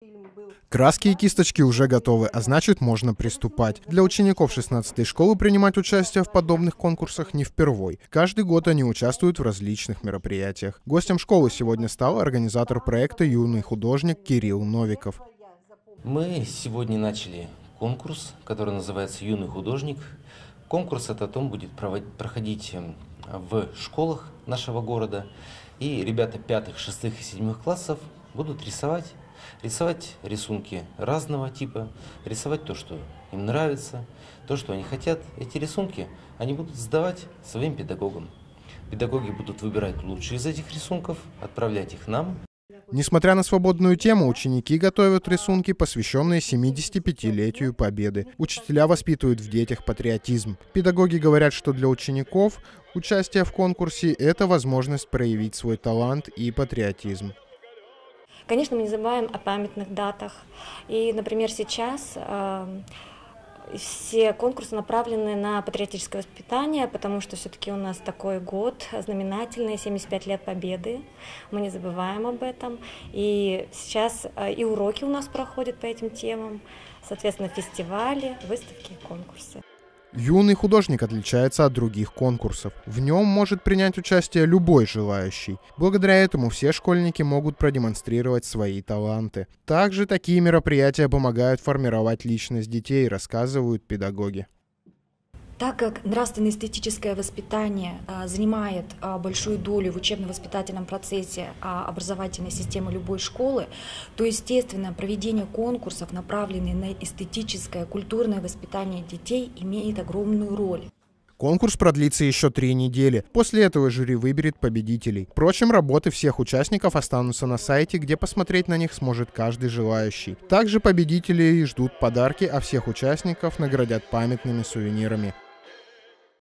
Краски и кисточки уже готовы, а значит, можно приступать. Для учеников 16-й школы принимать участие в подобных конкурсах не впервой. Каждый год они участвуют в различных мероприятиях. Гостем школы сегодня стал организатор проекта «Юный художник» Кирилл Новиков. Мы сегодня начали конкурс, который называется «Юный художник». Конкурс этот будет проходить в школах нашего города. И ребята 5, 6 и 7 классов будут рисовать рисунки разного типа, рисовать то, что им нравится, то, что они хотят. Эти рисунки они будут сдавать своим педагогам. Педагоги будут выбирать лучшие из этих рисунков, отправлять их нам. Несмотря на свободную тему, ученики готовят рисунки, посвященные 75-летию Победы. Учителя воспитывают в детях патриотизм. Педагоги говорят, что для учеников участие в конкурсе – это возможность проявить свой талант и патриотизм. Конечно, мы не забываем о памятных датах. И, например, сейчас все конкурсы направлены на патриотическое воспитание, потому что все-таки у нас такой год знаменательный, 75 лет Победы. Мы не забываем об этом. И сейчас и уроки у нас проходят по этим темам, соответственно, фестивали, выставки, конкурсы. Юный художник отличается от других конкурсов. В нем может принять участие любой желающий. Благодаря этому все школьники могут продемонстрировать свои таланты. Также такие мероприятия помогают формировать личность детей, рассказывают педагоги. Так как нравственно-эстетическое воспитание занимает большую долю в учебно-воспитательном процессе образовательной системы любой школы, то, естественно, проведение конкурсов, направленных на эстетическое, культурное воспитание детей, имеет огромную роль. Конкурс продлится еще 3 недели. После этого жюри выберет победителей. Впрочем, работы всех участников останутся на сайте, где посмотреть на них сможет каждый желающий. Также победителей ждут подарки, а всех участников наградят памятными сувенирами.